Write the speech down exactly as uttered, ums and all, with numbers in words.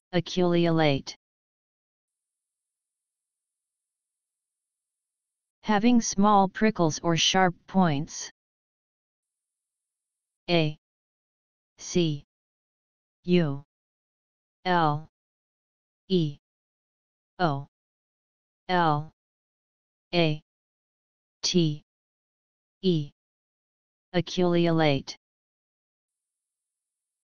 Aculeolate. Having small prickles or sharp points. A C U L E O L A T E. Aculeolate.